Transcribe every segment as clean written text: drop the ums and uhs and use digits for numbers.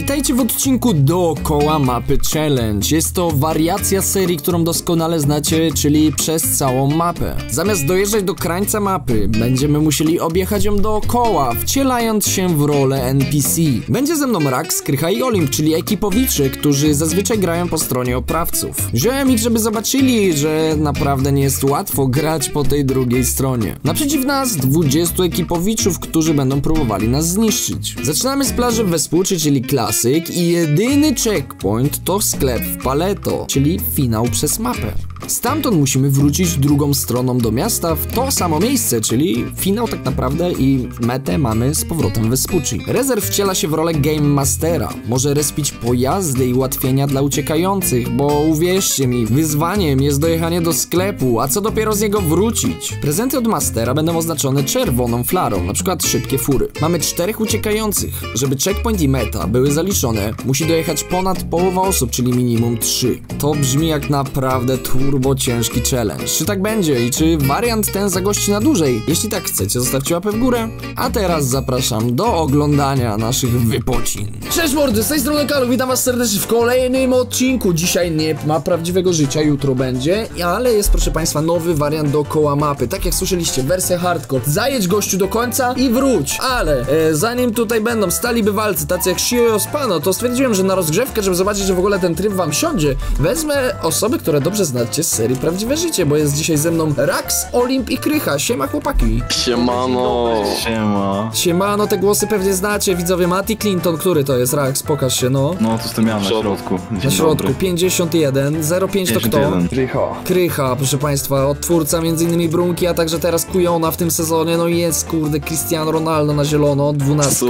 Witajcie w odcinku Dookoła Mapy Challenge. Jest to wariacja serii, którą doskonale znacie, czyli przez całą mapę. Zamiast dojeżdżać do krańca mapy, będziemy musieli objechać ją dookoła, wcielając się w rolę NPC. Będzie ze mną Rax, Krycha i Olimp, czyli ekipowicze, którzy zazwyczaj grają po stronie oprawców. Wziąłem ich, żeby zobaczyli, że naprawdę nie jest łatwo grać po tej drugiej stronie. Naprzeciw nas 20 ekipowiczów, którzy będą próbowali nas zniszczyć. Zaczynamy z plaży Vespucci, czyli klasyk, i jedyny checkpoint to sklep w Paleto, czyli finał przez mapę. Stamtąd musimy wrócić drugą stroną do miasta w to samo miejsce, czyli finał tak naprawdę, i metę mamy z powrotem Vespucci. Rezerw wciela się w rolę Game Mastera. Może respić pojazdy i ułatwienia dla uciekających, bo uwierzcie mi, wyzwaniem jest dojechanie do sklepu, a co dopiero z niego wrócić. Prezenty od Mastera będą oznaczone czerwoną flarą, na przykład szybkie fury. Mamy 4 uciekających. Żeby checkpoint i meta były zaliczone, musi dojechać ponad połowa osób, czyli minimum 3. To brzmi jak naprawdę turbo ciężki challenge. Czy tak będzie i czy wariant ten zagości na dłużej? Jeśli tak chcecie, zostawcie łapę w górę. A teraz zapraszam do oglądania naszych wypocin. Cześć mordy, z tej strony Kalu, witam was serdecznie w kolejnym odcinku. Dzisiaj nie ma prawdziwego życia, jutro będzie, ale jest, proszę państwa, nowy wariant dookoła mapy. Tak jak słyszeliście, wersja hardcore. Zajedź gościu do końca i wróć. Ale zanim tutaj będą stali bywalcy, tacy jak Shio i Ospano, to stwierdziłem, że na rozgrzewkę, żeby zobaczyć, że w ogóle ten tryb wam siądzie, wezmę osoby, które dobrze znacie z serii Prawdziwe Życie, bo jest dzisiaj ze mną Rax, Olimp i Krycha. Siema chłopaki. Siemano. Siema. Siemano, te głosy pewnie znacie, widzowie. Matty Clinton, który to jest? Rax, pokaż się, no. No, to miałem na środku. Na środku, 51, 05 to kto? Krycha, proszę państwa, odtwórca m.in. Brunki, a także teraz Kujona w tym sezonie, no i jest, kurde, Cristiano Ronaldo na zielono, 12.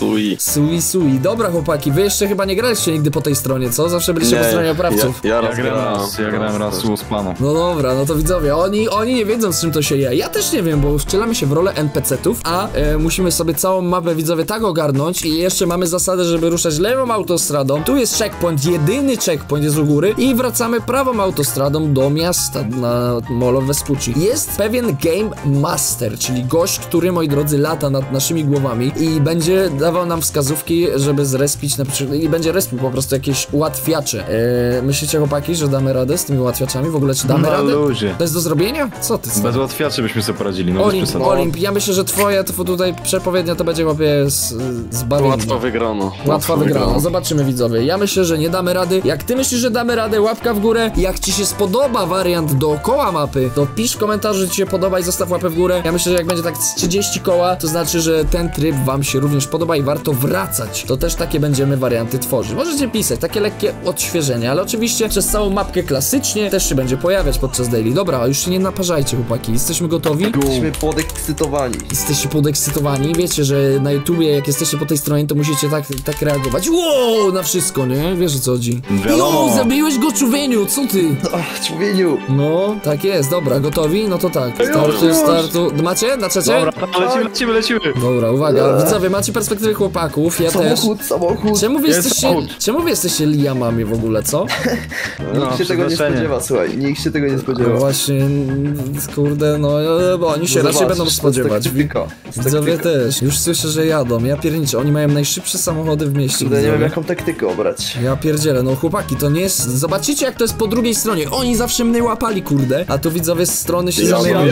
Sui. Dobra chłopaki, wy jeszcze chyba nie graliście nigdy po tej stronie, co? Zawsze byliście po stronie oprawców. Ja grałem raz z Pano. No dobra, no to widzowie, oni nie wiedzą, z czym to się je. Ja też nie wiem, bo wcielamy się w rolę NPC-ów, a musimy sobie całą mapę, widzowie, tak ogarnąć, i jeszcze mamy zasadę, żeby ruszać lewą autostradą. Tu jest checkpoint, jedyny checkpoint jest u góry, i wracamy prawą autostradą do miasta, na Molo Vespucci. Jest pewien Game Master, czyli gość, który, moi drodzy, lata nad naszymi głowami i będzie dawał nam wskazówki, żeby zrespić na przykład, i będzie respił po prostu jakieś ułatwiacze. Myślicie, chłopaki, że damy radę z tymi ułatwiaczami? W ogóle, czy damy radę? Ludzie. To jest do zrobienia? Co ty? Bez łatwiaczy byśmy sobie poradzili, no. Olimp, ja myślę, że twoja to tutaj przepowiednia to będzie łapie z bawieniem. Łatwo wygrano. Łatwo wygrano. Zobaczymy, widzowie. Ja myślę, że nie damy rady. Jak ty myślisz, że damy radę, łapka w górę. Jak ci się spodoba wariant dookoła mapy, to pisz w komentarzu, że ci się podoba, i zostaw łapę w górę. Ja myślę, że jak będzie tak z 30 koła, to znaczy, że ten tryb wam się również podoba i warto wracać. To też takie będziemy warianty tworzyć. Możecie pisać, takie lekkie odświeżenie, ale oczywiście przez całą mapkę klasycznie też się będzie pojawiać podczas daily. Dobra, już się nie naparzajcie, chłopaki. Jesteśmy gotowi? Jesteśmy podekscytowani. Jesteście podekscytowani? Wiecie, że na YouTubie, jak jesteście po tej stronie, to musicie tak reagować. Wow, na wszystko, nie? Wiesz, o co chodzi? Wiadomo. Zabiłeś go, człowieniu, co ty? Człowieniu. No, tak jest, dobra, gotowi? No to tak. Startu. Macie? Na trzecie? Dobra, lecimy. Dobra, uwaga. Widzowie, macie perspektywy chłopaków, ja też. Samochód. Czemu wy jesteście Liamami w ogóle, co? Nikt się tego nie spodziewa, słuchaj. Nikt się tego nie spodziewa. No właśnie, kurde, no, bo oni się raczej będą spodziewać. Widzowie też. Już słyszę, że jadą. Ja pierniczę, oni mają najszybsze samochody w mieście. Nie wiem, jaką taktykę obrać. Ja pierdzielę, no chłopaki, to nie jest... Zobaczycie, jak to jest po drugiej stronie. Oni zawsze mnie łapali, kurde. A tu widzowie z strony się zamieniają.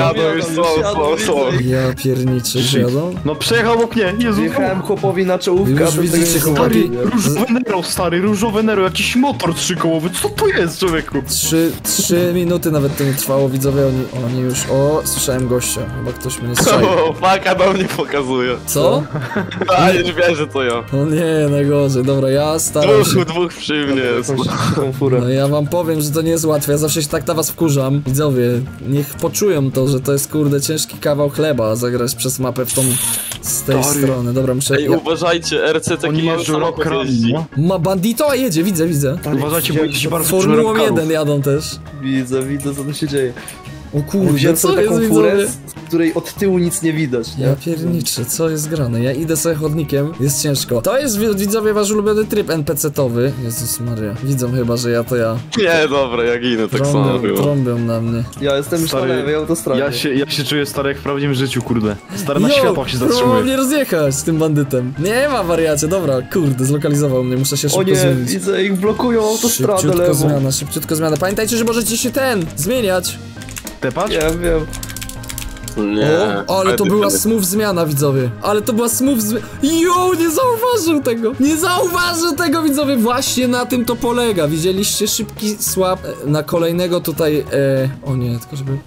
Ja pierniczę, jadą? No przejechał obok mnie, Jezu. Wjechałem chłopowi na czołówkę. Już widzicie, chłopaki. Różowe Nero, jakiś motor trzykołowy, co to jest, człowieku? 3 minuty nawet to nie trwało, widzowie, oni już... O, słyszałem gościa, chyba ktoś mnie strzelił. O, faka do mnie pokazuje. Co? A, już wiem, że to ja. No nie, najgorzej, dobra, ja staram się... Dwóch przy mnie jest. No ja wam powiem, że to nie jest łatwe, ja zawsze się tak na was wkurzam. Widzowie, niech poczują to, że to jest, kurde, ciężki kawał chleba zagrać przez mapę z tej strony. Dobra, muszę... Ej, uważajcie, RC taki samochód jeździ. Ma bandito, a jedzie, widzę. Uważajcie, bo jedziecie bardzo Formułą 1 jadą też. Widzę, co tu się dzieje. O kurde, Wziąłem co sobie jest, taką furę, widzowie? z której od tyłu nic nie widać, nie? Ja pierniczę, co jest grane? Ja idę sobie chodnikiem, jest ciężko. To jest, widzowie, wasz ulubiony tryb NPC-towy. Jezus Maria, widzą chyba, że ja to ja. Nie, dobra, jak inne, tak samo było. Trąbią na mnie. Ja jestem już na lewej autostradzie. Ja się czuję stary jak w prawdziwym życiu, kurde. Stary na światłach się próbował zatrzymuje. mnie rozjechać z tym bandytem. Nie ma wariacie, dobra, kurde, zlokalizował mnie, muszę się O szybko nie, zmienić. widzę, ich blokują autostradę lewą. Szybciutko zmiana. Pamiętajcie, że możecie się zmieniać. Tepać? Wiem. Nie. O, ale to była smooth zmiana, widzowie. Ale to była smooth zmiana. Jo, nie zauważył tego. Nie zauważył tego, widzowie. Właśnie na tym to polega. Widzieliście szybki swap na kolejnego tutaj. O nie, tylko żeby.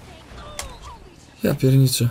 Ja pierniczę.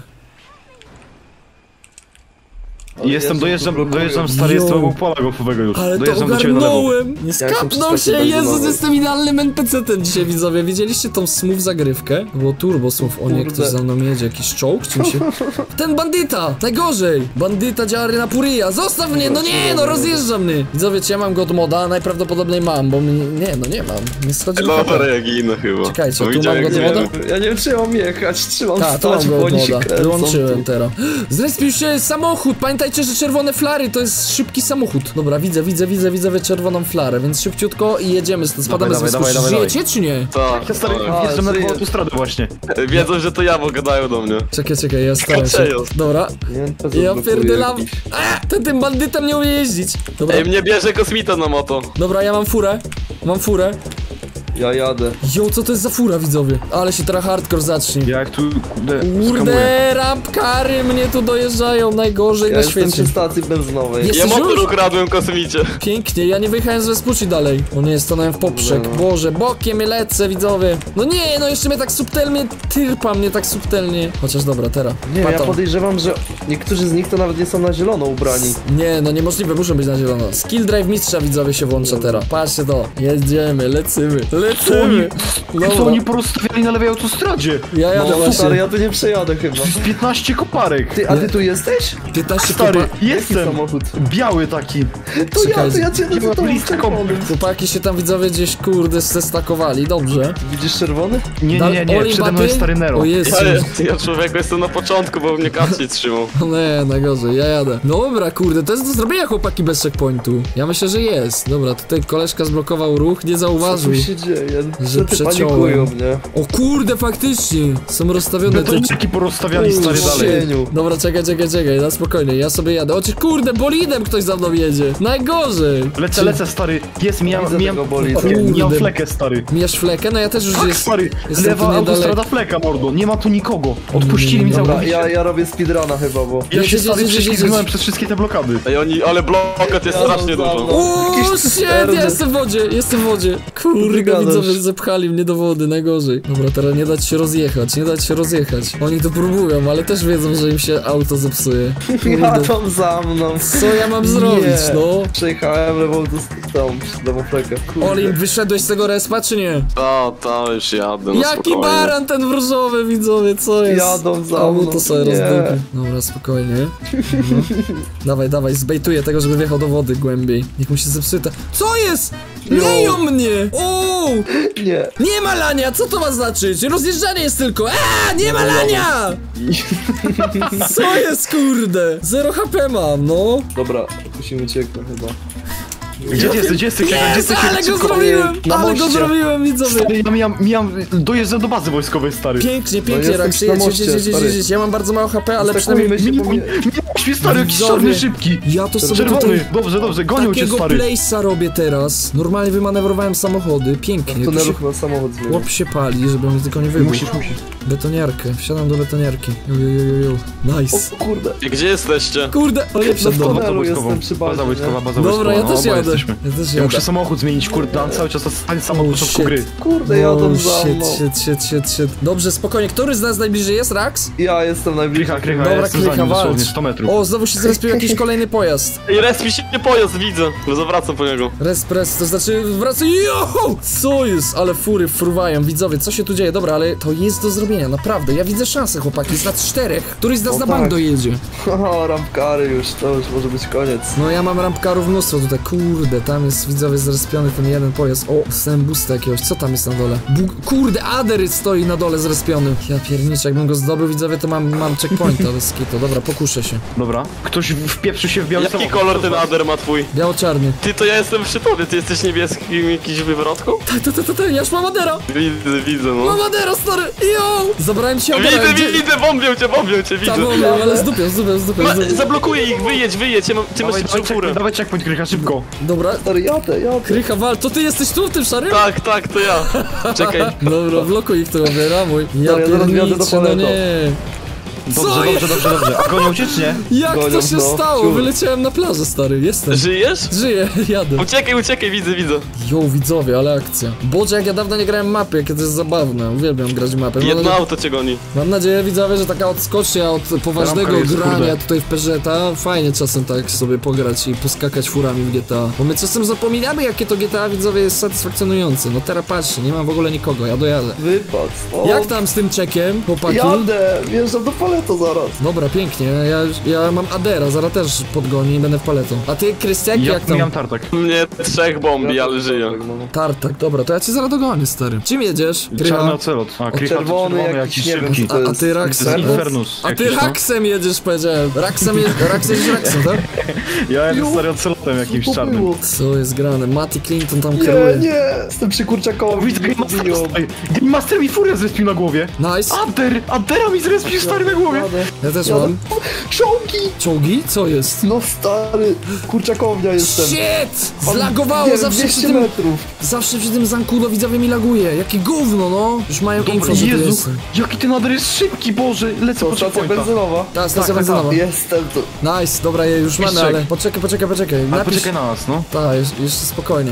Jestem, dojeżdżam stary, jest obok pola golfowego już. Ale to Dojeżdżam do ciebie na lewo. ogarnąłem! Nie skapnął się! Jezus, jestem idealnym NPC-tem dzisiaj, widzowie. Widzieliście tą smooth zagrywkę? To było turbo smooth. O nie, ktoś za mną jedzie. Jakiś czołg? Czym się... Ten bandyta! Najgorzej! Bandyta dziary na puryja! Zostaw mnie! No nie, no rozjeżdża mnie! Widzowie, czy ja mam go od moda? Najprawdopodobniej mam, bo nie, no nie mam. Nie schodzi Dobra, jak inne chyba. Czekajcie, tu Widziałem, mam go od jak moda? Ja nie wiem, czy ja mam jechać, trzymam Tak, tu stać, mam go bo od oni się moda. kręcą. Wyłączyłem teraz. Zrespił się samochód! Pamiętajcie, że czerwone flary to jest szybki samochód. Dobra, widzę czerwoną flarę, więc szybciutko i jedziemy. Spadamy z wysokości. Żyjecie czy nie? Tak. Ja stary, wjeżdżam na autostradę właśnie. Wiedzą, że to ja, bo gadają do mnie. Czekaj, ja staram się. Dobra, ja pierdylam. Tym bandytem nie umie jeździć. Dobra, Ej, mnie bierze kosmita na moto. dobra, ja mam furę. Ja jadę. Jo, co to jest za fura, widzowie? Ale się teraz hardcore zacznie. Ja jak tu, skamuję. Kurde, rampkary mnie tu dojeżdżają najgorzej Ja na jestem świecie. przy stacji benzynowej. Jest- Ja Jesteś motor już? ukradłem kosmicie. Pięknie, ja nie wyjechałem z Vespucci dalej. O nie, stanąłem w poprzek. Boże, bokiem lecę, widzowie. No nie, no jeszcze mnie tak subtelnie tyrpa mnie tak subtelnie. Chociaż dobra, teraz. Nie, ja Pato. podejrzewam, że niektórzy z nich to nawet nie są na zielono ubrani. Nie, no niemożliwe, muszą być na zielono. Skill drive mistrza, widzowie, się włącza teraz. Patrzcie to. Jedziemy, lecimy. Co oni porozstawiali na lewej autostradzie? Ja jadę No właśnie. stary, ja tu nie przejadę chyba. Z 15 koparek. Ty, a ty tu jesteś? 15 Stary, kupa. Jaki jestem. samochód? Biały taki. To Czekajcie. ja cię Nie ma do tą blisko czerwonym. Chłopaki się tam, widzowie, gdzieś kurde zestakowali. Dobrze. Widzisz czerwony? Nie, przede mną jest stary Nero. O Jezu. Ja człowieku jestem na początku, bo mnie Kaci trzymał. O nie, najgorzej, ja jadę. Dobra, kurde, to jest do zrobienia, chłopaki, bez checkpointu. Ja myślę, że jest. Dobra, tutaj koleżka zblokował ruch, nie Co zauważył. tu się dzieje? Że Że przeciąłem. panikują mnie. O kurde, faktycznie. Są rozstawione te... Betoniki porozstawiali stary Shit. dalej. Cieniu. Dobra, czekaj, na spokojnie, ja sobie jadę. O czy kurde, bolidem ktoś za mną jedzie. Najgorzej. Lecę stary. Jest, mijam tego bolidu. mijam Kurde. flekę stary. Mijasz flekę? No ja też już Tak stary, jestem lewa tu niedaleko. autostrada fleka mordo. Nie ma tu nikogo. Odpuścili mi Dobra, całkowicie. ja robię speedruna chyba, bo... Ja się Jedź, stary jedź, jedź, prześlizgnąłem jedź. przez wszystkie te blokady. Ej, ale blokat jest Ja strasznie za mną. dużo. O, Jakieś shit, sterny. ja jestem w wodzie. Kurde, gadasz? widzowie, zepchali mnie do wody, najgorzej. Dobra, teraz nie dać się rozjechać. Oni to próbują, ale też wiedzą, że im się auto zepsuje. Kurde, Jadą za mną. co ja mam zrobić, Nie. no? Przejechałem lewą flekę. Kurde. Olin, wyszedłeś z tego respa, czy nie? Ta, już jadę, no Jaki spokojnie. baran ten wróżowy, widzowie, co jest? Jadą za Albo mną. to sobie Nie. rozdupi. Dobra, spokojnie. No. Dawaj, zbejtuję tego, żeby wjechał do wody głębiej. Niech mu się zepsuje ta... Co jest? Leją mnie! O! Nie. Nie ma lania! Co to ma znaczyć? Rozjeżdżanie jest tylko! Nie ma lania! Co jest, kurde? 0 HP mam, no. Dobra, musimy ucieknąć chyba. Gdzie ty jesteś? Jest, ale go zrobiłem! Na Ale go moście. zrobiłem, widzowie! Stary, ja mijam, dojeżdżam do bazy wojskowej stary. Pięknie, jestem Rax, na moście, stary. jedź. Ja mam bardzo mało HP, ale przynajmniej... Stakujmy się, bo mnie... Mijałeś stary, jakiś Widzowie. czarny szybki. Ja to sobie Czerwony, tutaj... dobrze, gonią cię Takiego stary. place'a robię teraz. Normalnie wymanewrowałem samochody. Pięknie. Tu Tunelu się chyba samochód zmienił. chłop się pali, żeby mnie tylko nie wybuchł. Musisz. Betoniarkę. Wsiadam do betoniarki. Jo. Nice. O kurde. I gdzie jesteście? Kurde, o nie wszedł. tunelu Baza wojskową. jestem przy bazie, Baza wojskowa, nie? baza wojskowa. Dobra, ja no, też oboje jadę. jesteśmy. Ja też Ja jadę. muszę samochód zmienić, kurde, mam cały czas ten sam od początku shit. gry. Kurde, jadą za mną. Shit. Dobrze, spokojnie. Który z nas najbliżej jest, Rax? Ja jestem najbliżej. Krycha, Dobra, ja jestem za Krycha, nim dosłownie walcz. 100 metrów. O, znowu się zrespił jakiś kolejny pojazd. Ej, respi się pojazd, widzę. Zawracam po niego. Respres, to znaczy wracaj. Jo! Co jest? Ale fury fruwają, widzowie, co się tu dzieje? Dobra, ale to jest do zrobienia, naprawdę. Ja widzę szansę, chłopaki. Jest nas 4. Któryś z nas O, na tak. bank dojedzie. O, rampkary już, to już może być koniec. No ja mam rampkarów mnóstwo tutaj. Kurde, kurde, tam jest widzowie zrespiony ten jeden pojazd. O, dostałem boosta jakiegoś, co tam jest na dole? Kurde, Ader stoi na dole zrespiony. Ja pierniczę, jakbym go zdobył widzowie, to mam checkpointa do skitu. Dobra, pokuszę się. Dobra. Ktoś wpieprzył się w biały Jaki samochód. kolor ten Ader ma twój? Biało-czarny. Ty, to ja jestem przy tobie, ty jesteś niebieskim jakiś wywrotką? Ja już mam Adera! Widzę, no. Mam Adera, stary! Yo! Zabrałem ci Adera. Widzę, bombią cię, widzę. Tam mówię, ale zdupię. Zablokuję ich, wyjedź, ty masz furę. Dawaj checkpoint, Krycha, szybko. Dobra. Stary, jadę. Krycha, wal, to ty jesteś tu w tym szarym? Tak, to ja. Czekaj. Dobra, blokuj ich tu, ramuj. Ja Dobra, ja zaraz wjadę do pierniczę, no paleto. nie. Dobrze. A gonią cię, czy nie? Jak Gonią, to się no. stało? Ciur. Wyleciałem na plażę, stary, jestem. Żyjesz? Żyję, jadę. Uciekaj, widzę. Jo, widzowie, ale akcja. Boże, jak ja dawno nie grałem mapy, jakie to jest zabawne. Uwielbiam grać w mapy. Jedno auto cię goni. Mam nadzieję, widzowie, że taka odskocznia od poważnego Ramka jest, grania kurde. tutaj w Peżeta. Fajnie czasem tak sobie pograć i poskakać furami w GTA. Bo my czasem zapominamy, jakie to GTA, widzowie, jest satysfakcjonujące. No teraz patrzcie, nie mam w ogóle nikogo, ja dojadę. Wypad. O, Jak tam z tym czekiem, chłopaki? jadę. Wjeżdżam do paleto zaraz. Dobra, pięknie, ja mam Adera, zaraz też podgoni i będę w paletą. A ty, Krystiak, Ja jak miałem tam? tartak. Mnie 3 bombi, ale żyję. Tartak, dobra, to ja cię zaraz dogonię, stary. Czym jedziesz? Czarny ocelot. A, Krycha, Czerwony czerwony jakiś, jakiś nie wiem, szybki. co to A jest. ty Raxem? To jest Infernus. A ty jakiś, no. Raxem jedziesz, powiedziałem. Raxem jedziesz Raxem, tak? Ja jadę stary ocelotem jakimś Co czarnym. było? Co jest grane? Matty Clinton tam Nie, kieruje. nie. Jestem przy kurczakowi. Widzę, Game Master mi furię zrespił na głowie. Nice. Adera mi zrespił stary na głowie. Ja też Jadę. mam. Czołgi. Czołgi? Co jest? No stary. Kurczakownia jestem. Shit! Mam, Zlagowało nie wiem, zawsze 200 przy tym... metrów. Zawsze przy tym Zankudo widzowie mi laguje. Jakie gówno, no. Już mają info, że tu Jezu, jestem. jaki ten Ader jest szybki, Boże. Lecę To po stacja checkpointa. benzynowa. Ta stacja tak, benzynowa. Jestem tu. Nice, dobra, je już mamy, Piszczek. ale... Poczekaj. Ale Napisz... poczekaj na nas, no. Tak, jeszcze spokojnie.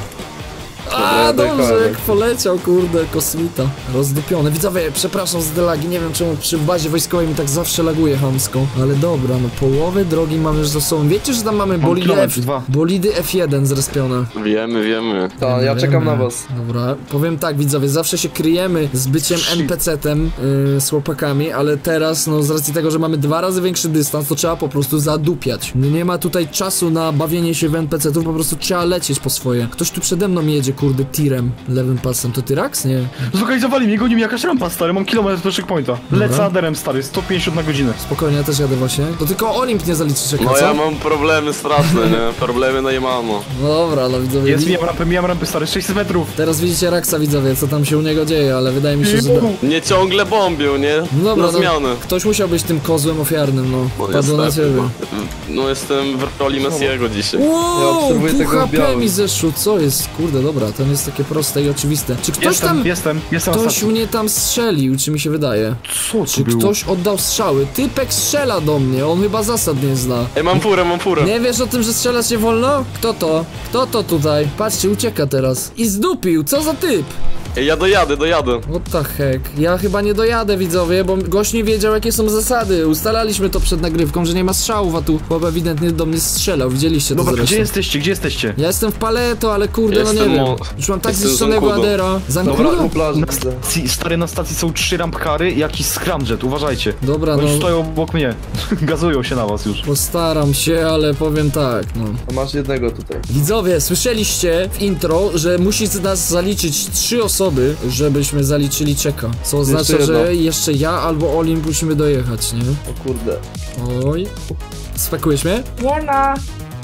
A, ja dobrze, dojechałem. jak poleciał, kurde, kosmita. Rozdupiony. Widzowie, przepraszam za te lagi, nie wiem czemu przy bazie wojskowej mi tak zawsze laguje chamsko. Ale dobra, no połowę drogi mamy już za sobą. Wiecie, że tam mamy bolidy, kilometr, dwa. bolidy F1 zrespione. Wiemy. Tak, ja czekam na was. Dobra, powiem tak, widzowie, zawsze się kryjemy z byciem NPC-tem z chłopakami, ale teraz, no z racji tego, że mamy 2 razy większy dystans, to trzeba po prostu zadupiać. Nie ma tutaj czasu na bawienie się w NPC-tów, po prostu trzeba lecieć po swoje. Ktoś tu przede mną jedzie, kurde, tirem, lewym pasem. To ty Rax? Nie. Zlokalizowali mnie, goni mi jakaś rampa, stary. Mam kilometr do checkpointa. Lecę Aderem, stary. 150 na godzinę. Spokojnie, ja też jadę właśnie. To tylko Olimp nie zaliczy czeka, No co? ja mam problemy straszne, nie? Problemy na Jemano. Dobra, no widzowie. Jest, miałem rampę, stary. 600 metrów. Teraz widzicie Raxa, widzowie, co tam się u niego dzieje, ale wydaje mi się, że... Mnie ciągle bombią, nie? No dobra, Na zmianę. ktoś musiał być tym kozłem ofiarnym, no. No Padło na niestety, ciebie. No jestem w roli Messiego dzisiaj. Wow, Ja obserwuję pół tego w HP białym. mi zeszło, co jest? Kurde, dobra, to nie jest takie proste i oczywiste. Czy ktoś Jestem ktoś ostatni. mnie tam strzelił, czy mi się wydaje? Co Czy to było? ktoś oddał strzały? Typek strzela do mnie, on chyba zasad nie zna. Ej, mam furę. Nie wiesz o tym, że strzelać nie wolno? Kto to? Kto to tutaj? Patrzcie, ucieka teraz. I zdupił, co za typ? Ej, ja dojadę. What the heck? Ja chyba nie dojadę, widzowie, bo gość nie wiedział, jakie są zasady. Ustalaliśmy to przed nagrywką, że nie ma strzałów, a tu chłop ewidentnie do mnie strzelał. Widzieliście to Dobra, zresztą. gdzie jesteście? Ja jestem w Paleto, ale kurde, no nie Jestem wiem. Już mam tak jestem zniszczonego Zancudo. Adera. Dobra, Zancudo? po plaży Na widzę. stacji, stary, na stacji są 3 rampkary i jakiś scramjet, uważajcie. Dobra, Bo już no. stoją obok mnie. Gazują się na was już. Postaram się, ale powiem tak, no. A masz jednego tutaj. Widzowie, słyszeliście w intro, że musi z nas zaliczyć 3 osoby, żebyśmy zaliczyli czeka. Co oznacza, jedno. że jeszcze ja albo Olimp musimy dojechać, nie? O kurde. Oj. Spekujesz mnie? Nie ma.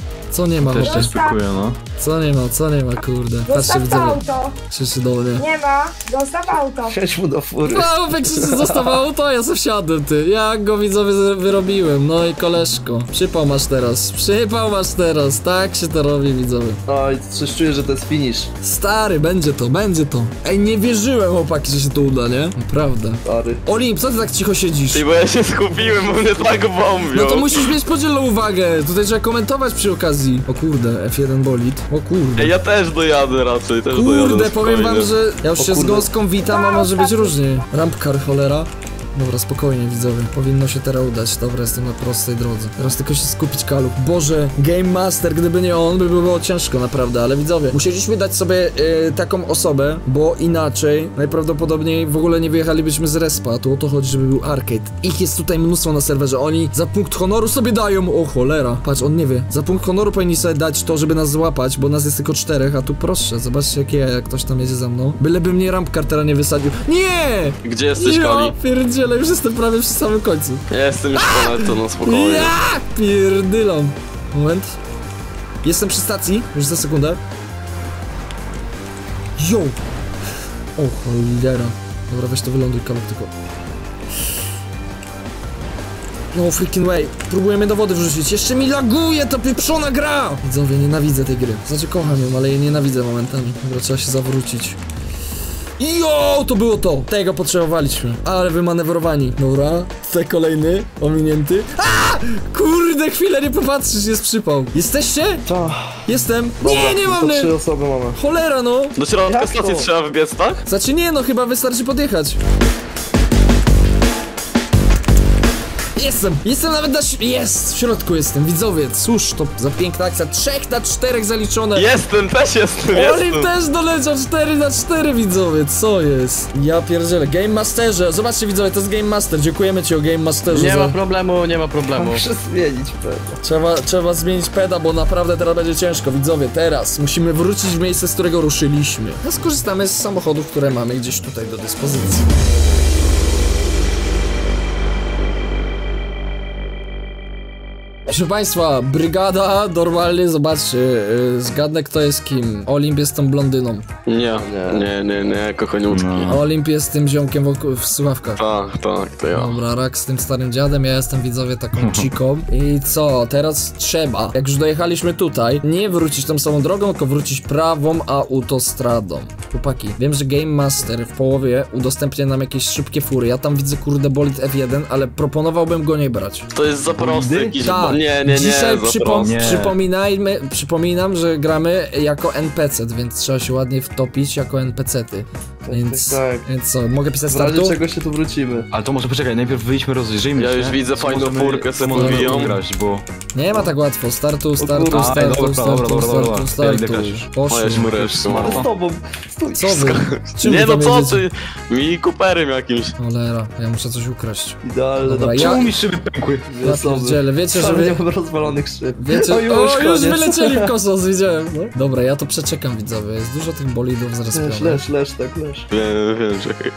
Co nie ma? Też chłopie? się spekuję, no. Co nie ma, kurde. Patrzcie, Zostaw to widzowie. auto. Krzyczy do mnie. Nie ma. Zostaw auto. Siedź mu do fury. No, jak krzyczy, zostawało to, ja se wsiadłem, ty. Jak go widzowie wyrobiłem. No i koleżko. Przypał masz teraz. Tak się to robi, widzowie. Oj, coś czuję, że to jest finish. Stary, będzie to. Ej, nie wierzyłem, chłopaki, że się to uda, nie? Naprawdę. Stary. Olimp, co ty tak cicho siedzisz? Ej, bo ja się skupiłem, bo mnie tak bombią. No to musisz mieć podzielną uwagę. Tutaj trzeba komentować przy okazji. O kurde, F1 bolid. O kurde. Ej, ja też dojadę raczej, Kurde, powiem wam, spokojnie. że ja już O się z kurde. gąską witam, a może być różnie. Rampkar, cholera. Dobra, spokojnie widzowie, powinno się teraz udać. Dobra, jestem na prostej drodze. Teraz tylko się skupić, Kaluch. Boże, Game Master, gdyby nie on, by było ciężko naprawdę, ale widzowie, musieliśmy dać sobie taką osobę, bo inaczej najprawdopodobniej w ogóle nie wyjechalibyśmy z respa. Tu o to chodzi, żeby był arcade. Ich jest tutaj mnóstwo na serwerze, oni za punkt honoru sobie dają, o cholera. Patrz, on nie wie, za punkt honoru powinni sobie dać to, żeby nas złapać, bo nas jest tylko 4, a tu proszę, zobaczcie jak ktoś tam jedzie za mną. Byleby mnie rampkar teraz nie wysadził. Nie! Gdzie jesteś, Kali? Ja pierdzielę, już jestem prawie przy samym końcu. Ja jestem już ponad to, no spokojnie. Ja pierdylam. Moment. Jestem przy stacji, już za sekundę. Yo! O cholera. Dobra, weź to wyląduj, Kaluch, tylko. No freaking way. Próbujemy do wody wrzucić. Jeszcze mi laguje ta pieprzona gra! Widzowie, nienawidzę tej gry. Znaczy kocham ją, ale jej nienawidzę momentami. Dobra, trzeba się zawrócić. Jo, to było to! Tego potrzebowaliśmy. Ale wymanewrowani. Dobra, tutaj kolejny, ominięty. A! Kurde, chwilę nie popatrzysz, jest przypał. Jesteście? Tak. Jestem. Dobra, Nie to mamy! 3 osoby mamy. Cholera, no! Do środka Jak stacji to? trzeba wybiec, tak? Znaczy nie, no chyba wystarczy podjechać. Jestem nawet jest, w środku jestem, widzowie, cóż, to za piękna akcja, 3 na 4 zaliczone. Jestem, też jestem, Olim też doleciał 4 na 4, widzowie, co jest? Ja pierdzielę, Game Masterze, zobaczcie widzowie, to jest Game Master, dziękujemy ci o Game Masterze. Nie ma problemu, nie ma problemu. Muszę zmienić pewno. Trzeba zmienić peda, bo naprawdę teraz będzie ciężko, widzowie, teraz musimy wrócić w miejsce, z którego ruszyliśmy. A skorzystamy z samochodów, które mamy gdzieś tutaj do dyspozycji. Proszę państwa, brygada, normalnie, zobaczcie, zgadnę kto jest kim. Olimp jest tą blondyną. Nie, kochoniutki. Olimp jest tym ziomkiem w słuchawkach. Tak, to ja. Dobra, Rak z tym starym dziadem, ja jestem widzowie taką ciką. I co, teraz trzeba, jak już dojechaliśmy tutaj, nie wrócić tą samą drogą, tylko wrócić prawą autostradą. Chłopaki, wiem, że Game Master w połowie udostępnia nam jakieś szybkie fury. Ja tam widzę kurde bolid F1, ale proponowałbym go nie brać. To jest za prosty jakiś. Tak. Nie, Dzisiaj za prosty. przypominam, że gramy jako NPC, więc trzeba się ładnie wtopić jako NPC-ty. Więc co, mogę pisać W razie startu? czego się tu wrócimy. Ale to może poczekaj, najpierw wyjdźmy, rozejrzyjmy się. Ja już widzę fajną furkę, sobie podbijam. bo... Nie ma tak łatwo, startu. Dobra. Ja idę grać już. Poszło. O, ja się mreszczę. Z tobą. Stój. Co wy? Czym Nie wy no tam co jedziecie? ty? Mi Cooperem jakimś. Cholera, ja muszę coś ukraść. Idealne Dobra, do ja- Czemu mi szyby pękły? dwie osoby. pierdziele, wiecie, że Wcale nie wy... mam rozwalonych szyb. Wiecie... O, już koniec. wylecieli w kosmos, widziałem, no. Dobra, ja to przeczekam, widzowie, jest dużo tych bolidów zaraz Leż. Wiem, czekaj.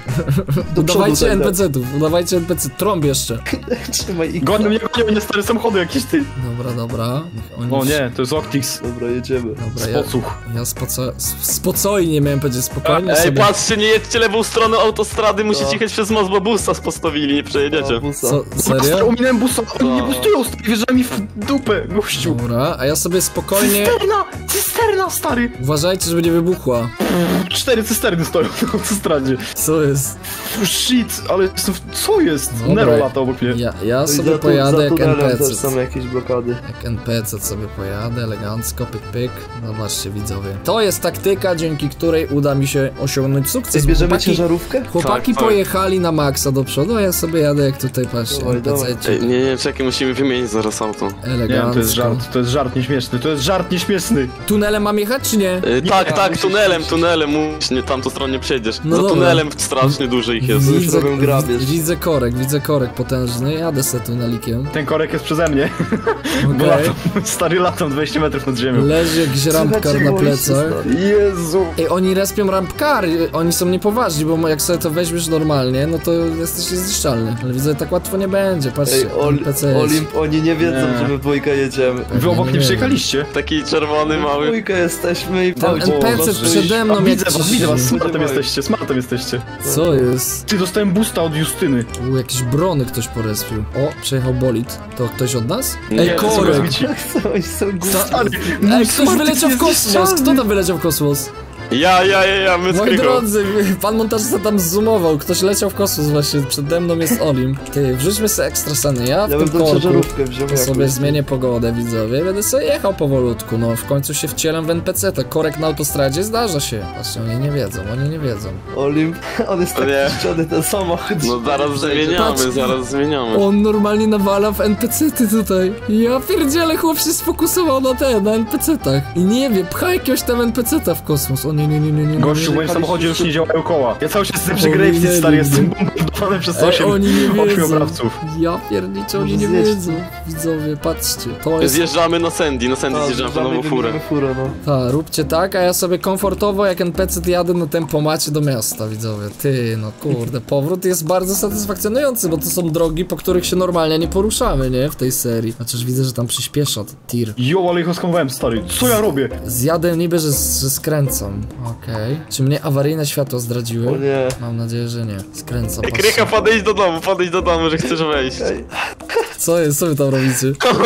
Udawajcie NPC-ów, udawajcie NPC, trąb jeszcze. Trzymaj ich. Gonią mnie stare samochody jakieś ty. Dobra. Niech oni... O nie, to jest Octix. Dobra, jedziemy. Dobra, Podsłuch. ja spokojnie miałem powiedzieć, spokojnie Ej, sobie. patrzcie, nie jedźcie lewą stroną autostrady, musicie jechać przez most, bo busa postawili, nie przejedziecie. Co, serio? Ominąłem busa, oni nie bustują, wjeżdżają mi w dupę, gościu. Dobra, a ja sobie spokojnie... Cysterna, stary. Uważajcie, żeby nie wybuchła. 4 cysterny stoją na autostradzie. Co jest? Shit, ale jestem co jest? Dobra, Nero lata obok mnie. Ja sobie pojadę jak też NPC. są jakieś blokady. Jak NPC sobie pojadę, elegancko, pyk. Zobaczcie widzowie. To jest taktyka, dzięki której uda mi się osiągnąć sukces. Bierzemy ciężarówkę? Chłopaki Tak. pojechali na maksa do przodu, a ja sobie jadę jak tutaj, patrzcie, Dawaj, NPC-cie. Ej, nie, czekaj, musimy wymienić zaraz auto. Elegancko. Nie, to jest żart nieśmieszny, to jest żart nieśmieszny. Tunelem mam jechać, czy nie? Tak, tunelem, musisz, nie tamtą stronę nie przejdziesz. No Za dobra. tunelem strasznie dużo ich jest. Już robią grabież. Widzę korek potężny, jadę se tunelikiem. Ten korek jest przeze mnie. Bo Okej. latam, stary latam 20 metrów nad ziemią. Leży jakiś rampkar na plecach. Jezu. Ej, oni respią rampkary, oni są niepoważni, bo jak sobie to weźmiesz normalnie, no to jesteś niezniszczalny. Ale widzę, tak łatwo nie będzie, patrzcie, Ej, NPC jest. Olimp, oni nie wiedzą, Nie. że my dwójkę jedziemy. Wy obok Nie nie wiem. przyjechaliście? Taki czerwony, mały. Dwójkę jesteśmy i Ten NPC przede mną jak Widzę was, Spodziewałem. smartem jesteście. Co jest? Ty, dostałem boosta od Justyny. Jakiś brony ktoś porespił. O, przejechał bolid. To ktoś od nas? Nie, Ej, to korek! Zbici. Oni są głupi. Ej, ktoś wyleciał w kosmos! Kto tam wyleciał w kosmos? my z Moi Krychą. drodzy, pan montażysta tam zoomował, ktoś leciał w kosmos właśnie, przede mną jest Olim. Ty, wrzućmy sobie ekstra sceny, ja w Ja tym bym tą korku ciężarówkę wziął to sobie jakąś. zmienię pogodę, widzowie, będę sobie jechał powolutku, no w końcu się wcielam w NPC, to korek na autostradzie zdarza się. Właśnie oni nie wiedzą. Olim, on jest tak Nie. zniszczony, ten samochód. No zaraz zmieniamy. On normalnie nawala w NPC-ty tutaj. Ja pierdzielę, chłop się sfokusował na NPC-tach. I nie wie, pcha jakiegoś tam NPC-ta w kosmos. O nie. Gościu, w moim samochodzie już nie działają koła. Ja cały czas jestem przy Gravesy, stary, jestem bombardowany przez 8 oni nie wiedzą. oprawców. Ja pierniczę, oni nie Zjedź. wiedzą. Widzowie, patrzcie. To jest... Zjeżdżamy na Sandy zjeżdżamy w nową furę. furę, no. Ta, róbcie tak, a ja sobie komfortowo jak NPC jadę na tempomacie do miasta, widzowie. Ty, no kurde, powrót jest bardzo satysfakcjonujący, bo to są drogi, po których się normalnie nie poruszamy, nie? W tej serii. Chociaż widzę, że tam przyspiesza tir. Jo, ale ich oskamowałem, stary. Co ja robię? Zjadę niby, że skręcam. Okej. Czy mnie awaryjne światło zdradziły? O nie. Mam nadzieję, że nie. Skręcam. Krycha, podejdź do domu, że chcesz wejść. Ej, Co jest? Co wy tam robicie? O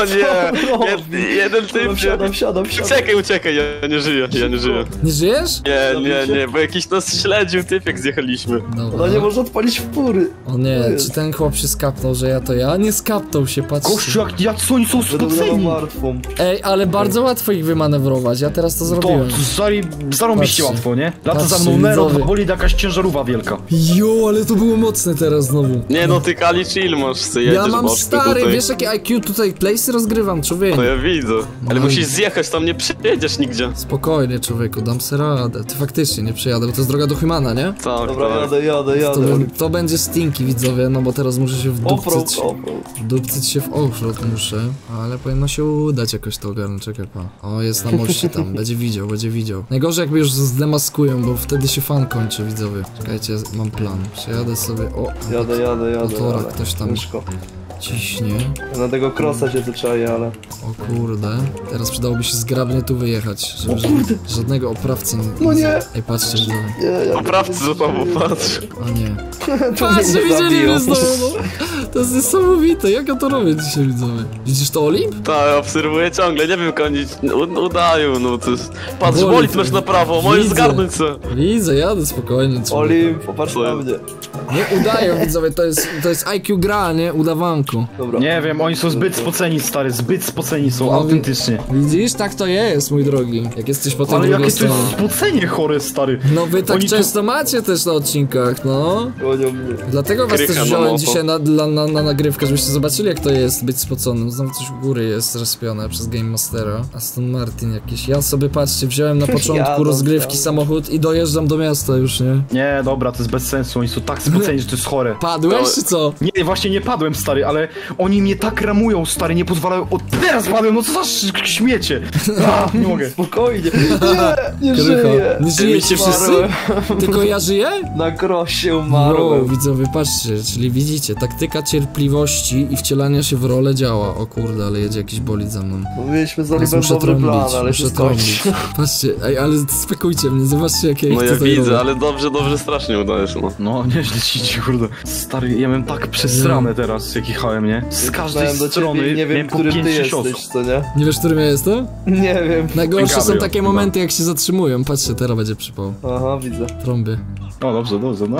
nie, jeden typ wsiadam. Uciekaj, ja nie żyję. Nie żyjesz? Nie, bo jakiś nas śledził typ, jak zjechaliśmy. Dobra. No nie można odpalić fury. O nie, czy ten chłop się skapnął, że ja to ja? Nie skapnął się, patrzcie. Gościu, jak co oni są Będą spoceni? martwą. Ej, ale bardzo łatwo ich wymanewrować, ja teraz to zrobiłem. To zarąbiście Patrzcie. łatwo, nie? Lata za Patrzcie, mną Nero, widzowie. boli jakaś ciężarówka wielka. Jo, ale to było mocne teraz znowu. Nie no, ty Kali chill masz, ty jedziesz Ja mam boczny stary, tutaj. wiesz jakie IQ tutaj place'y rozgrywam, człowieku. No ja widzę, ale No i- musisz zjechać, tam nie przyjedziesz nigdzie. Spokojnie, człowieku, dam sobie radę. Ty faktycznie nie przejadę, bo to jest droga do Humana, nie? Tak, Dobra, tak. jadę. To będzie stinky, widzowie, no bo teraz muszę się wdupcyć. Offroad. Wdupcyć się w offroad muszę, ale powinno się udać jakoś to ogarnąć, czekaj pa. O, jest na moście tam, będzie widział. Najgorzej jakby już zdemaskują, bo wtedy się fan kończy, widzowie. Czekajcie, mam plan. Przejadę sobie, o, Jadę. motora ktoś tam Myszko. ciśnie. Na tego crossa się tu czaję, ale... O kurde, teraz przydałoby się zgrabnie tu wyjechać, żeby żadnego oprawcy nie... No nie. Ej, patrzcie, widzowie. Nie, Oprawcy za tobą, patrz. O nie. To Patrzcie, mnie widzieli zabiją. mnie znowu, no. To jest niesamowite, jak ja to robię dzisiaj, widzowie. Widzisz to, Olimp? Tak, obserwuję ciągle, nie wiem, oni udają, no to jest... Patrz, Bolid, bolid masz na prawo, możesz widzę. zgarnąć se. Widzę, jadę spokojnie. człowieku. Olim, popatrz na mnie. Nie udają, widzowie, to jest IQ gra, nie? Udawanko. Dobra. Nie wiem, oni są zbyt spoceni, stary, zbyt spoceni są, No, autentycznie. Widzisz, tak to jest, mój drogi. Jak jesteś po tej Ale drugiej jakie to jest stronie. spocenie chore, stary. No wy tak Oni tu- często macie też na odcinkach, no. Gonią mnie. Dlatego was Krycha też na wziąłem moto. dzisiaj na nagrywkę, żebyście zobaczyli jak to jest być spoconym. Znowu coś u góry jest rozpione przez Game Mastera. Aston Martin jakiś. Ja sobie, patrzcie, wziąłem na początku Jadą, rozgrywki jadą. samochód i dojeżdżam do miasta już, nie? Nie, dobra, to jest bez sensu, oni są tak spoceni, że to jest chore. Padłeś czy co? Nie, właśnie nie padłem, stary, ale oni mnie tak ramują, stary, nie pozwalają... O, teraz padłem, no co za śmiecie! A, nie mogę. Spokojnie. Nie Krycha. żyję. Nie żyjecie wszyscy? Tylko ja żyję? Na grosie Bro, umarłem. widzowie, patrzcie, czyli widzicie, taktyka cierpliwości i wcielania się w rolę działa. O kurde, ale jedzie jakiś bolid za mną. Mieliśmy z Teraz Oliwem muszę dobry plan, trąbić, ale się muszę skończy. trąbić. Patrzcie, ej, ale spekujcie mnie, zobaczcie jakie No ich ja tutaj widzę, robię. ale dobrze strasznie udajesz, no. No, nieźle ci, kurde. Stary, ja miałem tak przesrane teraz, jak jechałem, nie? Z każdej Znałem do strony ciebie, nie wiem, miałem po którym ty 5-6 jesteś, osób. co nie? Nie wiesz, którym ja jestem? Nie wiem. Najgorsze są Gabriel, takie chyba. momenty, jak się zatrzymują. Patrzcie, teraz będzie przypał. Aha, widzę. Trąby. O, dobrze, no.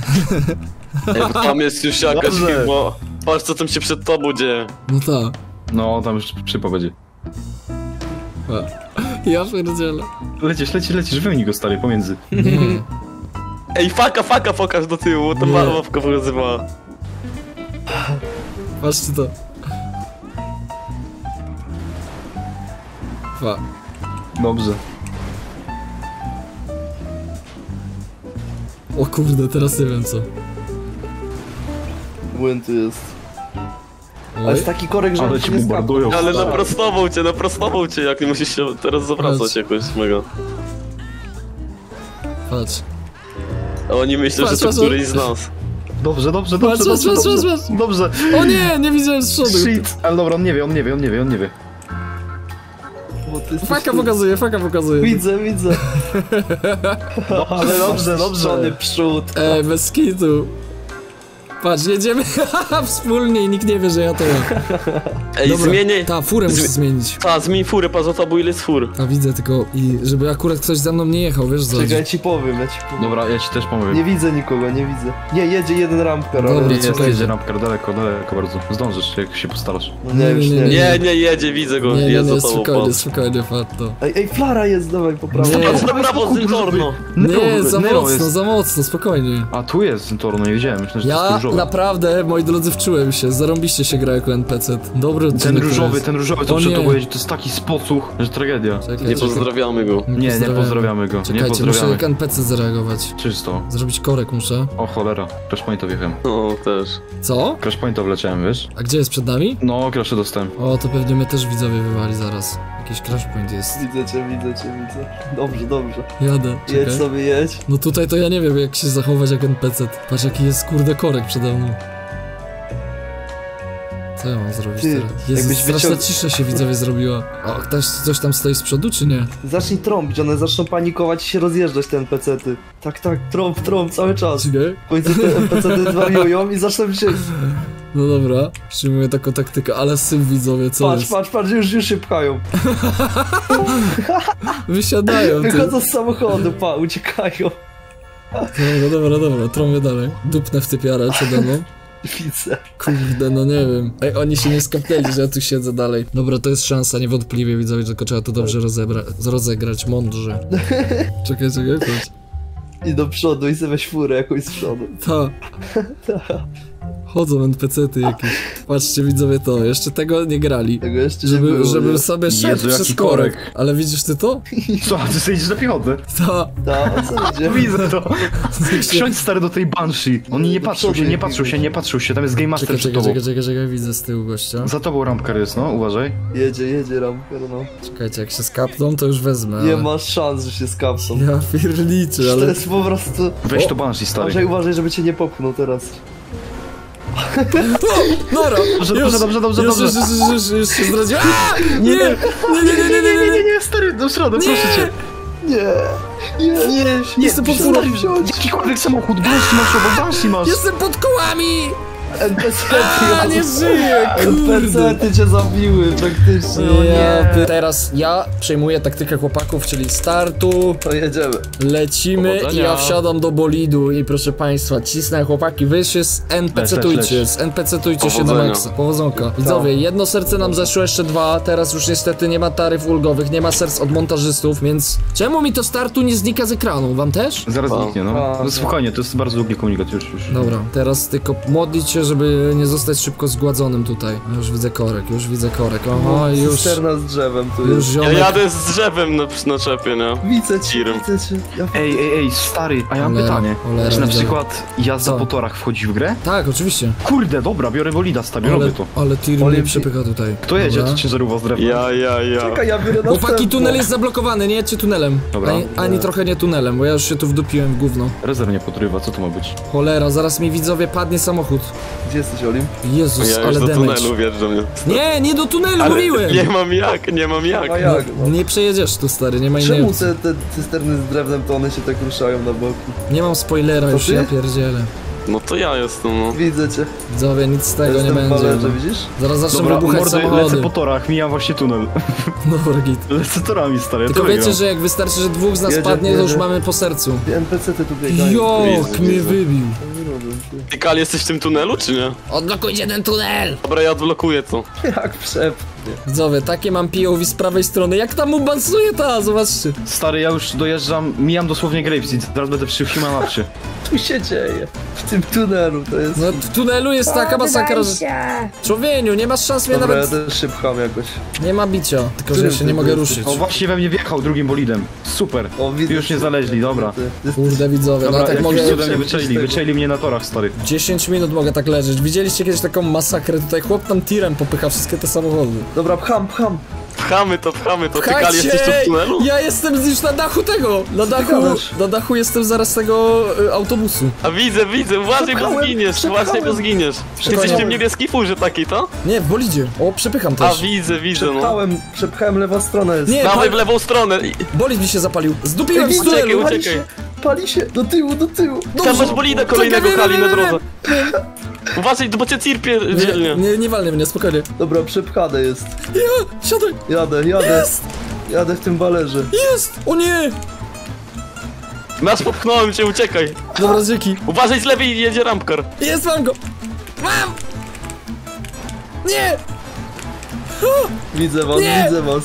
Ej, bo tam jest już jakaś Dobrze. chyba... Patrz, co tam się przed tobą dzieje. No tak. No, tam już przypał będzie. Ja pierdzielę. Lecisz, wyjmij go, stary, pomiędzy. Nie. Ej, faka, pokaż do tyłu, ta Nie. łapka pokazywała. Patrzcie to. Fa. Dobrze. O kurde, teraz nie wiem co. Błęd tu jest. Ale Oj. jest taki korek, że Ale on ci się nie bombardują. skapał. Ale naprostował cię, jak nie musisz się teraz zawracać Patrz. jakoś mega. Patrz. A oni myślą, Patrz, że to patrz, któryś z nas. Dobrze. Patrz. Dobrze. O nie, nie widziałem z przodu. Shit, ale dobra, on nie wie. Bo ty jesteś Faka tu. pokazuje. Widzę. Ale dobrze. Żony przód. Bez kitu. Patrz, jedziemy wspólnie i nikt nie wie, że ja to ja. Ej, Dobra, zmienię. ta, furę muszę zmienić. Ta, zmień furę, patrz o to, bo ile jest fur. A widzę tylko, i żeby akurat ktoś za mną nie jechał, wiesz co? Czekaj, ja ci powiem. Dobra, ja ci też pomogę. Nie widzę nikogo, nie widzę. Nie, jedzie jeden rampkar, Dobra, ale... Nie, jest, czekaj. jedzie rampkar, daleko bardzo. Zdążysz, jak się postarasz. No nie, już nie. Nie jedzie, widzę go, Nie, jest za tobą. spokojnie, Fatto. Ej, flara jest, dawaj, po prawo. Nie. Patrz na prawo z Zentorno. Nie, za Nero mocno, jest. za mocno, spokojnie. A tu jest Zentorno, nie wiedziałem, myślę, że to jest Ja różowy. naprawdę, moi drodzy, wczułem się, zarąbiście się gra jako NPC. Dobry odcinek Ten różowy, co O przy nie. tobą jedzie, to jest taki spocuch, że tragedia. Czekaj, Nie pozdrawiamy go. Nie pozdrawiamy go, nie Czekajcie, muszę pozdrawiamy. jak NPC zareagować. Czysto. Zrobić korek muszę. O cholera, Crash Pointa wjechałem. No, też. Co? Crash Pointa wleciałem, wiesz? A gdzie jest przed nami? No, Crasha dostałem. O, to pewnie my też widzowie wywali zaraz. Jakiś crash point jest. Widzę cię. Dobrze. Jadę, Jedź czekaj. sobie, jedź. No tutaj to ja nie wiem jak się zachować jak NPC. Patrz jaki jest kurde korek przede mną. Co ja mam zrobić Ty, teraz? Jezu, jakbyś straszna wyciąg- cisza się widzowie zrobiła. O, ktoś coś tam stoi z przodu czy nie? Zacznij trąbić, one zaczną panikować i się rozjeżdżać te NPC-ty. Tak, trąb cały czas. Czekaj. W końcu te NPC-ty zwariują i zaczną się... No dobra, przyjmuję taką taktykę, ale syn widzowie, co jest? Patrz, już się pchają. Wysiadają, ty. Wychodzą z samochodu, uciekają. Dobra, trąbię dalej. Dupnę w typiarę przede mną. Widzę. Kurde, no nie wiem. Ej, oni się nie skapnęli, że ja tu siedzę dalej. Dobra, to jest szansa, niewątpliwie widzowie, tylko trzeba to dobrze rozegrać, mądrze. Czekaj, chodź. I do przodu i sobie weź furę jakąś z przodu. Ta. Chodzą NPC-ty jakieś. Patrzcie widzowie to, jeszcze tego nie grali. Tego jeszcze nie było, Żeby nie? sobie szedł Jezu, przez jaki korek. korek. Ale widzisz ty to? Co, ty sobie idziesz na piechotę? Ta. Da, o co idzie? Widzę to. Wsiądź stary do tej Banshee. Oni nie patrzą się, tam jest Game Master przed tobą. Czekaj, widzę z tyłu gościa. Za tobą rampkar jest, no, uważaj. Jedzie rampkar, no. Czekajcie, jak się skapną, to już wezmę. Nie ale... masz szans, że się skapsą. Ja pierniczę, To ale... jest po prostu... Weź to Banshee, stary. Uważaj, żeby cię nie popchnął teraz. Dobra, Dobrze. Już się zdradziłem. Nie, stary, do środka, proszę cię. Nie, jestem pod furą. Jakikolwiek samochód, Banshee masz. Jestem pod kołami! NPC-ty, Nie żyję, kurde. NPC-ty cię zabiły, praktycznie. Teraz ja przejmuję taktykę chłopaków, czyli startu, To jedziemy. lecimy Powodzenia. i ja wsiadam do bolidu i proszę państwa, cisnę chłopaki, wy się z NPC-tujcie, Leć. z NPC-tujcie się na Powodzenia. maksa. Powodzonka. Widzowie, jedno serce nam zeszło, jeszcze dwa, teraz już niestety nie ma taryf ulgowych, nie ma serc od montażystów, więc czemu mi to startu nie znika z ekranu, wam też? Zaraz zniknie, no. A, Spokojnie, to jest bardzo długi komunikat, już. Dobra, teraz tylko modlić się, żeby nie zostać szybko zgładzonym tutaj. Już widzę korek, oho, już, Cysterna z drzewem tu już jest. Ja ziomek. jadę z drzewem na czepie, nie? Widzę cię. Tirem. Ja... Ej, stary, a ja mam Cholera, pytanie. cholera, Czy na widzę. przykład jazda Co? po torach wchodzi w grę? Tak, oczywiście. Kurde, dobra, biorę bolida, stary, robię to. Ale tir mnie Olimpii- przepycha tutaj. Kto jedzie? Dobra. To ciężarówka z drewna. Ja. Czekaj, ja biorę Chłopaki, następną. tunel jest zablokowany, nie jedźcie tunelem. Dobra. Ani trochę nie tunelem, bo ja już się tu wdupiłem w gówno. Rezerw nie podrywa, co to ma być? Cholera, zaraz mi widzowie padnie samochód. Gdzie jesteś, Olim? Jezus, Ja już ale do damage. tunelu wjeżdżam, nie? Nie do tunelu, Ale mówiłem! nie mam jak. A jak? No. Nie przejedziesz tu, stary, nie ma innej Czemu opcji. te cysterny z drewnem, to one się tak ruszają na boki? Nie mam spoilera, To już ty? ja pierdzielę. No to ja jestem, no. Widzowie cię. Widzowie, nic z tego nie Jestem w będzie. balerze, widzisz? Zaraz zacznę Dobra, wybuchać mordy, lecę samochody. po torach, mijam właśnie tunel. Dobra, git. Lecę torami, stary, ja Tylko to wiecie, wygram. że jak wystarczy, że dwóch z nas Jedzie, padnie, to już jedzie. mamy po sercu. NPC-ty tu biegają. Jok, Widzę, mnie widzę. wybił. Ty, Kal, jesteś w tym tunelu, czy nie? Odblokujcie ten tunel! Dobra, ja odblokuję to. Jak przep. Widzowie, takie mam POV z prawej strony. Jak tam mu bansuje ta, zobaczcie. Stary, ja już dojeżdżam, mijam dosłownie Graveseed, zaraz będę przy mapcie. Tu się dzieje. W tym tunelu to jest... No w tunelu jest taka masakra, że... Człowieniu, nie masz szans mnie Dobra, ja nawet... też szybcham jakoś. Nie ma bicia, tylko że ja się nie mogę ruszyć. O, właśnie we mnie wjechał drugim bolidem. Super. O, widzę. Już nie zaleźli, dobra. Kurde widzowie, no Dobra, tak jak mogę... już ode mnie wyczaili mnie na torach, stary. 10 minut mogę tak leżeć. Widzieliście kiedyś taką masakrę? Tutaj chłop tam tirem popycha wszystkie te samochody. Dobra, pcham. Pchamy to. Ty, Kal, jesteś tu w tunelu? Ja jestem już na dachu tego! Na dachu jestem zaraz tego autobusu. A widzę, uważaj, bo Przepchałem, zginiesz, przepchałem. właśnie, bo zginiesz. Ty jesteś w tym niebieskiej furze takiej, to? Nie, w bolidzie. O, przepycham A, też. widzę, no. Przepchałem lewą stronę. Jest. Nie, Dawaj w lewą stronę. bolid mi się zapalił. Zdupiłem Ej, z tunelu. uciekaj. Pali się, do tyłu. Tam masz bolida kolejnego, Czekaj, Kali, na wiem. drodze. Uważaj, bo cię tir dzielnie. Nie walnie mnie, spokojnie. Dobra, przepchane jest. Ja, siadaj! Jadę. Jest! Jadę w tym balerze. Jest! O nie! Masz, popchnąłem cię, uciekaj. Dobra, dzięki. Uważaj, z lewej jedzie rampkar. Jest, mam go! Mam! Nie! Widzę was, Nie! widzę was.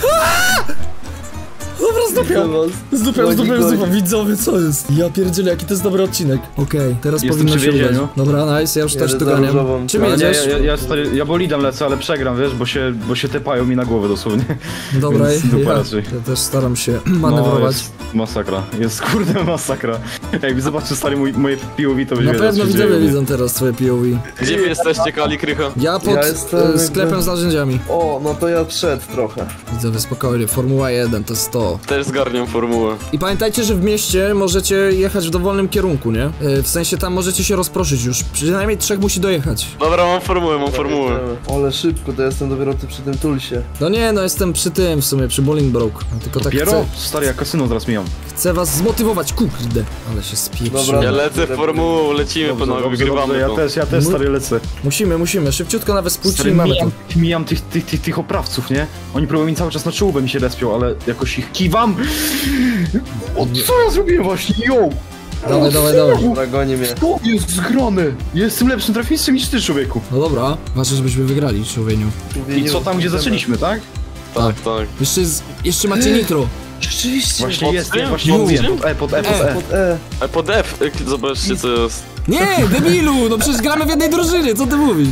Dobra, Widzę zdupiam! was. Zdupiam, widzowie, co jest? Ja pierdzielę, jaki to jest dobry odcinek. Okej, teraz Jestem powinno przy się udać. więzieniu. Dobra, nice, ja już też Jadę tu za ganiam. różową. Czym Ale nie, jedziesz? ja bolidem lecę, ale przegram, wiesz, bo się tepają mi na głowę dosłownie. Dobra, Więc dupa ja raczej. też staram się No, manewrować. jest masakra, jest kurde masakra. Jakby zobaczył stary moje POV, to byś Na wiedział, pewno co się widzowie dzieje. widzą teraz twoje POV. Gdzie wy jesteście, Kali, Krycha? Ja pod Ja jestem sklepem jakby- z narzędziami. O, no to ja wszedł trochę. Widzowie, spokojnie, Formuła 1 to jest to. Też zgarniam formułę. I pamiętajcie, że w mieście możecie jechać w dowolnym kierunku, nie? W sensie tam możecie się rozproszyć już. Przynajmniej 3 musi dojechać. Dobra, mam formułę. Ale szybko, to jestem dopiero ty przy tym tulsie. No nie, no jestem przy tym w sumie, przy Bolingbroke. No, tylko tak Dopiero? chcę, Stary, jak kasyno teraz mijam. chcę was zmotywować, kurde. Ale się spieprzyłem. Dobra. Ja lecę formułą, lecimy panowie, wygrywamy ja to. też stary lecę. Musimy, szybciutko na Wespucci Stary, i mamy to. mijam tych oprawców, nie? Oni próbują mi cały czas na czołówę mi się respią, ale jakoś ich kiwam. O, co ja zrobiłem właśnie, yo! Dawaj. Dobra, goni mnie. To jest zgrane! Jestem lepszym trafińcem niż ty, człowieku. No dobra, ważne, żebyśmy wygrali, człowieniu. I co tam, gdzie zaczęliśmy, tak? Tak. Jeszcze macie nitro. Rzeczywiście. Właśnie Pod jest, tym? właśnie Pod mówiłem, tym? pod E. Pod E. Pod F, zobaczcie co jest. Nie, debilu, no przecież gramy w jednej drużynie, co ty mówisz?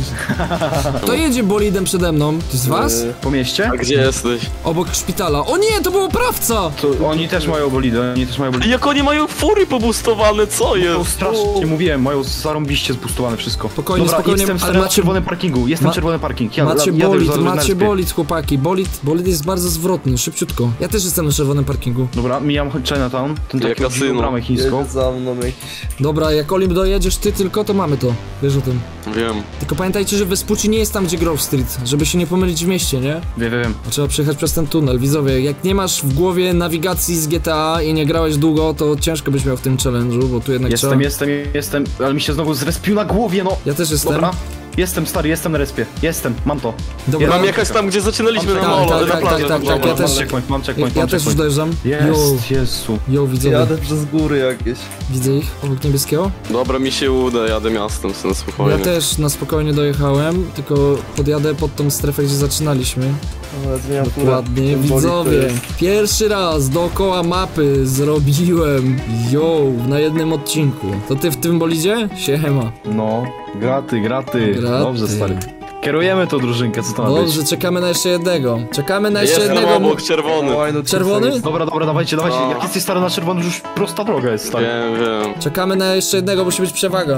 To jedzie bolidem przede mną. To jest was? Po mieście? A gdzie jesteś? Obok szpitala. O nie, to był oprawca! To oni też mają bolidy, Jak oni mają fury pobustowane, co No jest? strasznie mówiłem, mają zarąbiście zbustowane wszystko. Spokojnie, Dobra, spokojnie, jestem ale stary na macie- czerwonym parkingu, czerwony parking. Macie jadę już bolid, zaraz na macie respie. bolid, chłopaki. Bolid jest bardzo zwrotny, szybciutko. Ja też jestem na czerwonym parkingu. Dobra, mijam Chinatown, ten Jak taki kasyno. bramę chińską. Jedzie za mną jakiś. Dobra, jak Olimp dojedziesz ty tylko, to mamy to. Wiesz o tym. Wiem. Tylko pamiętajcie, że Vespucci nie jest tam, gdzie Grove Street, żeby się nie pomylić w mieście, nie? Wiem. Bo trzeba przejechać przez ten tunel. Widzowie, jak nie masz w głowie nawigacji z GTA i nie grałeś długo, to ciężko byś miał w tym challenge'u, bo tu jednak trzeba... Jestem, ale mi się znowu zrespił na głowie, no. Ja też jestem. Dobra, jestem stary, jestem na respie. Mam to. Dobra. Mam jechać tam, gdzie zaczynaliśmy Tak, na molo, tak, na tak, plaży. tak, Dobra. ja też- Mam checkpoint. Ja też już dojeżdżam. Jest, Jezu. Yo, widzowie. Jadę przez góry jakieś. Widzę ich obok niebieskiego. Dobra, mi się uda, jadę miastem, w sensie spokojnie. Ja też na spokojnie dojechałem, tylko podjadę pod tą strefę, gdzie zaczynaliśmy. Ale zmieniam furę. Dokładnie, Ten bolid to widzowie. jest. Pierwszy raz dookoła mapy zrobiłem. Yo, na jednym odcinku. To ty w tym bolidzie? Siema. No, graty. Graty. Dobrze, stary. Kierujemy tą drużynkę, co to ma być? Dobrze, czekamy na jeszcze jednego. Czekamy na jeszcze Jestem jednego. obok, czerwony. Dawaj, no, Czerwony? Dobra, dawajcie. No. Jak jesteś stary na czerwono, już prosta droga jest, stary. Wiem. Czekamy na jeszcze jednego, musi być przewaga.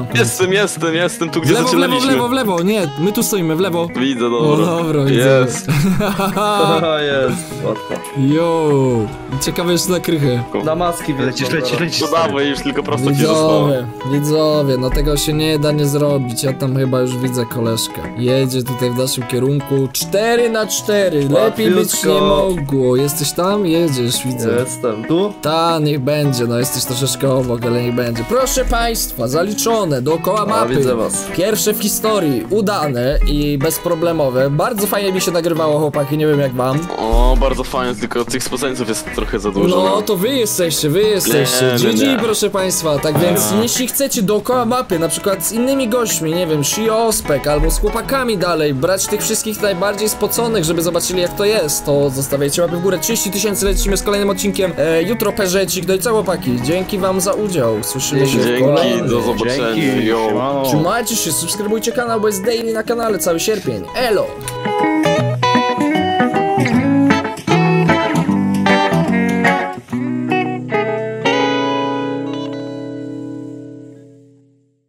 Jestem tu, W gdzie lewo, w zaczynaliśmy. lewo. Nie, my tu stoimy, w lewo. Widzę, O, dobra. dobra, widzę. Jest. Aha, jest. Łatwo. Yo, ciekawe jeszcze na krychę. Na maski Lecisz, stary. To dawaj, już tylko prosto ci zostało. Widzowie, no tego się nie da nie zrobić. Ja tam chyba już widzę koleżkę. Jedzie tutaj w naszym kierunku 4×4. Lepiej być Łatwiutko. nie mogło. Jesteś tam? Jedziesz, widzę. Jestem. Tu? Ta, niech będzie, no jesteś troszeczkę obok, ale niech będzie. Proszę państwa, zaliczone dookoła mapy. widzę was. Pierwsze w historii, udane i bezproblemowe. Bardzo fajnie mi się nagrywało, chłopaki, nie wiem jak wam. O, bardzo fajnie, tylko tych spoceńców jest trochę za dużo. No to wy jesteście. Nie, GG, nie. proszę państwa. Tak więc jeśli chcecie dookoła mapy, na przykład z innymi gośćmi, nie wiem, Shiospek albo z chłopakami dalej, brać tych wszystkich najbardziej spoconych, żeby zobaczyli jak to jest, to zostawiajcie łapy w górę. 30 000, lecimy z kolejnym odcinkiem. Jutro peżecik, no i co chłopaki, dzięki wam za udział. Słyszymy się w Dzięki, kolejnym. do zobaczenia. Dzięki, Yo. siemano. Trzymajcie się, subskrybujcie kanał, bo jest daily na kanale cały sierpień. Elo!